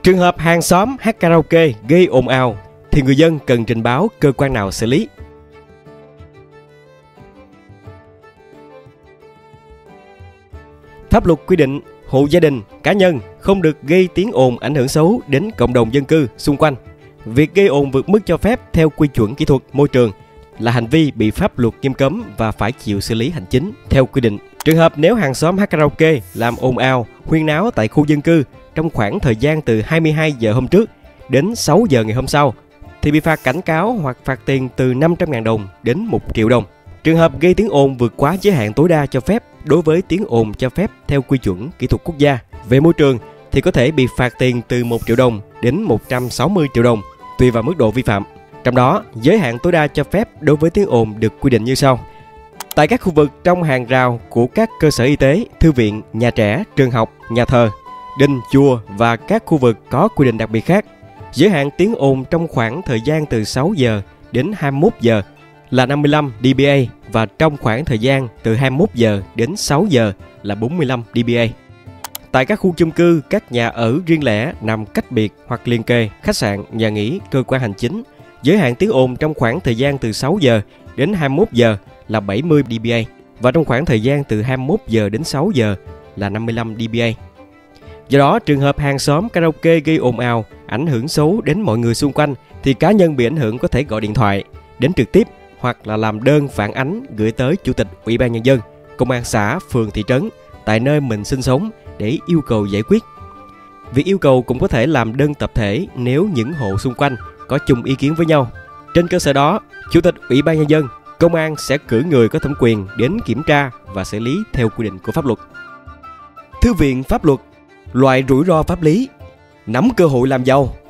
Trường hợp hàng xóm hát karaoke gây ồn ào thì người dân cần trình báo cơ quan nào xử lý? Pháp luật quy định hộ gia đình, cá nhân không được gây tiếng ồn ảnh hưởng xấu đến cộng đồng dân cư xung quanh. Việc gây ồn vượt mức cho phép theo quy chuẩn kỹ thuật môi trường là hành vi bị pháp luật nghiêm cấm và phải chịu xử lý hành chính theo quy định. Trường hợp nếu hàng xóm hát karaoke làm ồn ào, huyên náo tại khu dân cư trong khoảng thời gian từ 22 giờ hôm trước đến 6 giờ ngày hôm sau thì bị phạt cảnh cáo hoặc phạt tiền từ 500.000 đồng đến 1 triệu đồng. Trường hợp gây tiếng ồn vượt quá giới hạn tối đa cho phép đối với tiếng ồn cho phép theo quy chuẩn kỹ thuật quốc gia về môi trường thì có thể bị phạt tiền từ 1 triệu đồng đến 160 triệu đồng tùy vào mức độ vi phạm. Trong đó, giới hạn tối đa cho phép đối với tiếng ồn được quy định như sau. Tại các khu vực trong hàng rào của các cơ sở y tế, thư viện, nhà trẻ, trường học, nhà thờ, đình, chùa và các khu vực có quy định đặc biệt khác, giới hạn tiếng ồn trong khoảng thời gian từ 6 giờ đến 21 giờ là 55 dBA và trong khoảng thời gian từ 21 giờ đến 6 giờ là 45 dBA. Tại các khu chung cư, các nhà ở riêng lẻ nằm cách biệt hoặc liền kề, khách sạn, nhà nghỉ, cơ quan hành chính, giới hạn tiếng ồn trong khoảng thời gian từ 6 giờ đến 21 giờ là 70 dBA và trong khoảng thời gian từ 21 giờ đến 6 giờ là 55 dBA. Do đó, trường hợp hàng xóm karaoke gây ồn ào, ảnh hưởng xấu đến mọi người xung quanh thì cá nhân bị ảnh hưởng có thể gọi điện thoại đến trực tiếp hoặc là làm đơn phản ánh gửi tới Chủ tịch Ủy ban Nhân dân, Công an xã, phường, thị trấn tại nơi mình sinh sống để yêu cầu giải quyết. Việc yêu cầu cũng có thể làm đơn tập thể nếu những hộ xung quanh có chung ý kiến với nhau. Trên cơ sở đó, Chủ tịch Ủy ban Nhân dân, Công an sẽ cử người có thẩm quyền đến kiểm tra và xử lý theo quy định của pháp luật. Thư viện pháp luật, loại rủi ro pháp lý, nắm cơ hội làm giàu.